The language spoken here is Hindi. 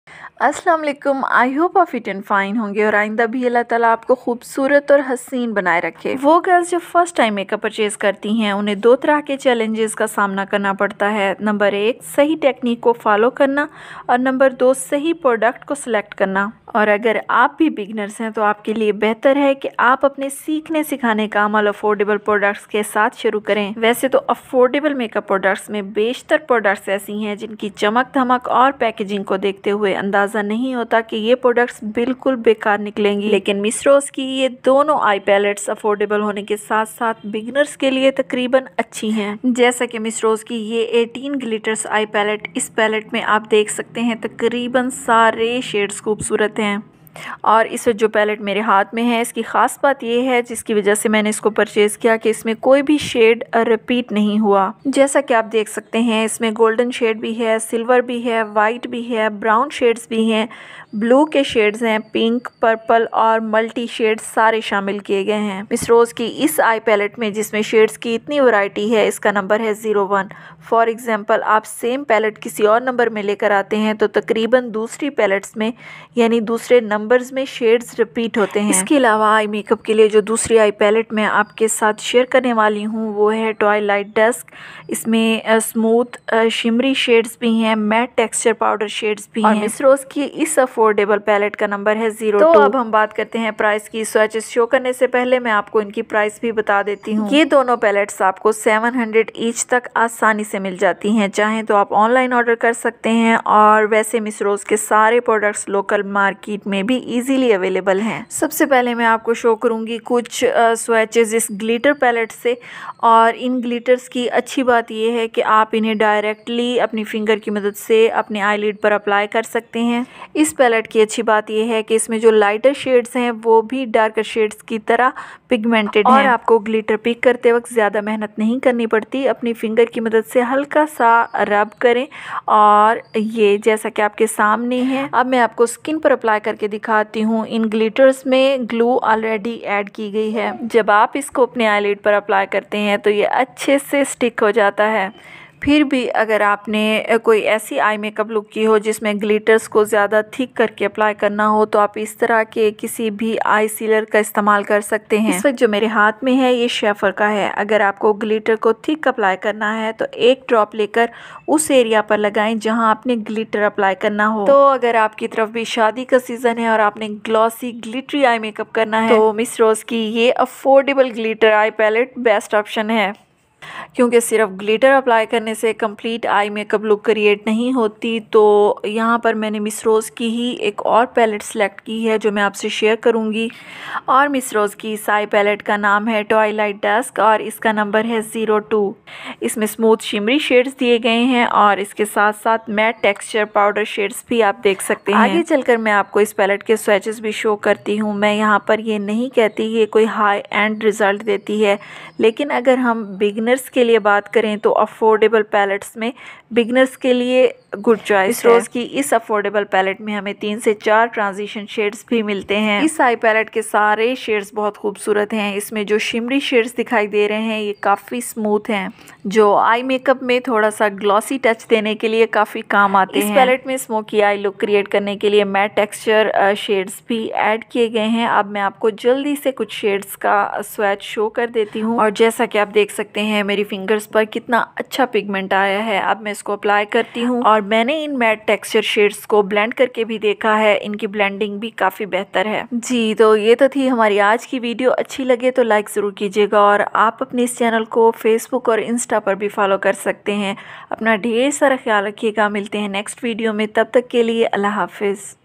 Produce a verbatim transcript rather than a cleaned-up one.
अस्सलाम वालेकुम। आई होप आप फिट एंड फाइन होंगे और आइंदा भी अल्लाह ताला आपको खूबसूरत और हसीन बनाए रखे। वो गर्ल्स जो फर्स्ट टाइम मेकअप परचेज करती हैं उन्हें दो तरह के चैलेंजेस का सामना करना पड़ता है। नंबर एक, सही टेक्निक को फॉलो करना और नंबर दो, सही प्रोडक्ट को सिलेक्ट करना। और अगर आप भी बिगनर्स हैं तो आपके लिए बेहतर है कि आप अपने सीखने सिखाने का अमल अफोर्डेबल प्रोडक्ट्स के साथ शुरू करें। वैसे तो अफोर्डेबल मेकअप प्रोडक्ट्स में बेशतर प्रोडक्ट्स ऐसी हैं जिनकी चमक धमक और पैकेजिंग को देखते हुए अंदाज़ा नहीं होता कि ये प्रोडक्ट्स बिल्कुल बेकार निकलेंगी। लेकिन मिस रोज़ की ये दोनों आई पैलेट्स अफोर्डेबल होने के साथ साथ बिगनर्स के लिए तकरीबन अच्छी हैं। जैसा कि मिस रोज़ की ये अठारह ग्लिटर्स आई पैलेट, इस पैलेट में आप देख सकते हैं तकरीबन सारे शेड्स खूबसूरत हैं। और इस जो पैलेट मेरे हाथ में है इसकी ख़ास बात यह है जिसकी वजह से मैंने इसको परचेज़ किया कि इसमें कोई भी शेड रिपीट नहीं हुआ। जैसा कि आप देख सकते हैं इसमें गोल्डन शेड भी है, सिल्वर भी है, वाइट भी है, ब्राउन शेड्स भी हैं, ब्लू के शेड्स हैं, पिंक, पर्पल और मल्टी शेड्स सारे शामिल किए गए हैं। मिस रोज़ की इस आई पैलेट में जिसमें शेड्स की इतनी वैरायटी है इसका नंबर है ज़ीरो वन। फॉर एग्ज़ाम्पल आप सेम पैलेट किसी और नंबर में लेकर आते हैं तो तकरीबन दूसरी पैलेट्स में यानी दूसरे नंबर्स में शेड्स रिपीट होते हैं। इसके अलावा आई मेकअप के लिए जो दूसरी आई पैलेट मैं आपके साथ शेयर करने वाली हूँ वो है ट्वाइलाइट डस्क। इसमें स्मूथ शिमरी शेड्स भी हैं, मैट टेक्सचर पाउडर शेड्स भी हैं। मिस रोज़ की इस अफोर्डेबल पैलेट का नंबर है जीरो तो अब हम बात करते हैं प्राइस की। स्वैचेस शो करने से पहले मैं आपको इनकी प्राइस भी बता देती हूँ। ये दोनों पैलेट्स आपको सेवन हंड्रेड ईच तक आसानी से मिल जाती हैं। चाहें तो आप ऑनलाइन ऑर्डर कर सकते हैं और वैसे मिस रोज़ के सारे प्रोडक्ट्स लोकल मार्केट में भी इजीली अवेलेबल हैं। सबसे पहले मैं आपको शो करूंगी कुछ स्वैचेस इस ग्लिटर पैलेट से। और इन ग्लिटर्स की अच्छी बात यह है कि आप इन्हें डायरेक्टली अपनी फिंगर की मदद से अपने आईलिड पर अप्लाई कर सकते हैं। इस पैलेट की अच्छी बात यह है कि इसमें जो लाइटर शेड्स हैं वो भी डार्कर शेड्स की तरह पिगमेंटेड हैं और आपको ग्लिटर पिक करते वक्त ज़्यादा मेहनत नहीं करनी पड़ती। अपनी फिंगर की मदद से हल्का सा रब करें और ये जैसा कि आपके सामने है। अब मैं आपको स्किन पर अप्लाई करके दिखाती हूँ। इन ग्लिटर्स में ग्लू ऑलरेडी ऐड की गई है। जब आप इसको अपने आईलिड पर अप्लाई करते हैं तो ये अच्छे से स्टिक हो जाता है। फिर भी अगर आपने कोई ऐसी आई मेकअप लुक की हो जिसमें ग्लिटर्स को ज़्यादा थिक करके अप्लाई करना हो तो आप इस तरह के किसी भी आई सीलर का इस्तेमाल कर सकते हैं। इस वक्त जो मेरे हाथ में है ये शेफर का है। अगर आपको ग्लिटर को थिक अप्लाई करना है तो एक ड्रॉप लेकर उस एरिया पर लगाएं जहां आपने ग्लिटर अप्लाई करना हो। तो अगर आपकी तरफ भी शादी का सीज़न है और आपने ग्लॉसी ग्लिटरी आई मेकअप करना है तो मिस रोज़ की ये affordable glitter eye palette best option है। क्योंकि सिर्फ ग्लिटर अप्लाई करने से complete eye makeup look create नहीं होती। तो यहाँ पर मैंने मिस रोज़ की ही एक और पैलेट सेलेक्ट की है जो मैं आपसे शेयर करूँगी। और मिस रोज़ की इस आई पैलेट का नाम है ट्वाइलाइट डस्क और इसका नंबर है ज़ीरो टू। इसमें स्मूथ शिमरी शेड्स दिए गए हैं और इसके साथ साथ मैट टेक्सचर पाउडर शेड्स भी आप देख सकते हैं। आगे चलकर मैं आपको इस पैलेट के स्वैचेस भी शो करती हूँ। मैं यहाँ पर ये नहीं कहती ये कोई हाई एंड रिज़ल्ट देती है, लेकिन अगर हम बिगनर्स के लिए बात करें तो अफोर्डेबल पैलेट्स में बिगनर्स के लिए गुड चॉइस है। रोज़ की इस अफोर्डेबल पैलेट में हमें तीन से चार ट्रांजिशन शेड्स भी मिलते हैं। इस आई पैलेट के सारे शेड्स बहुत खूबसूरत हैं। इसमें जो शिमरी शेड्स दिखाई दे रहे हैं ये काफ़ी स्मूथ हैं जो आई मेकअप में थोड़ा सा ग्लॉसी टच देने के लिए काफ़ी काम आते हैं। इस पैलेट में स्मोकी आई लुक क्रिएट करने के लिए मैट टेक्सचर शेड्स भी ऐड किए गए हैं। अब मैं आपको जल्दी से कुछ शेड्स का स्वैच शो कर देती हूँ। और जैसा कि आप देख सकते हैं मेरी फिंगर्स पर कितना अच्छा पिगमेंट आया है। अब मैं इसको अप्लाई करती हूँ और मैंने इन मैट टेक्सचर शेड्स को ब्लेंड करके भी देखा है, इनकी ब्लेंडिंग भी काफ़ी बेहतर है। जी तो ये तो थी हमारी आज की वीडियो। अच्छी लगे तो लाइक ज़रूर कीजिएगा और आप अपने इस चैनल को फेसबुक और इंस्टा पर भी फॉलो कर सकते हैं। अपना ढेर सारा ख्याल रखिएगा। मिलते हैं नेक्स्ट वीडियो में, तब तक के लिए अल्लाह हाफिज़।